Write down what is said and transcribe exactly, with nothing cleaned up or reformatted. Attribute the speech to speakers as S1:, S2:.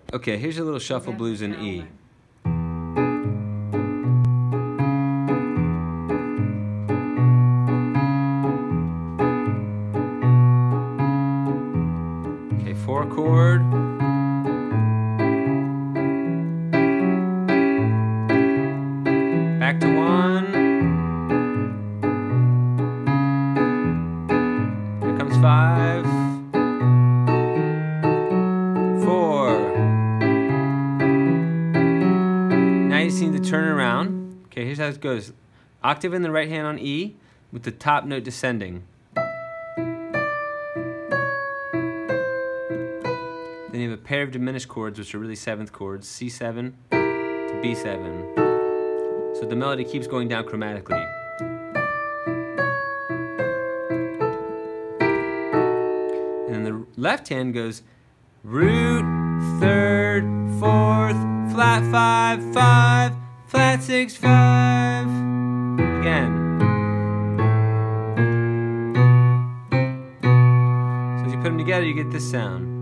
S1: Okay, here's a little shuffle blues in E. Okay, four chord. Back to one. Here comes five. Four. Now you see the turn around. Okay, here's how it goes. Octave in the right hand on E with the top note descending. Then you have a pair of diminished chords, which are really seventh chords, C seven to B seven. So the melody keeps going down chromatically. And then the left hand goes root, third, fourth, flat five, five, flat six, five. Again. So as you put them together, you get this sound.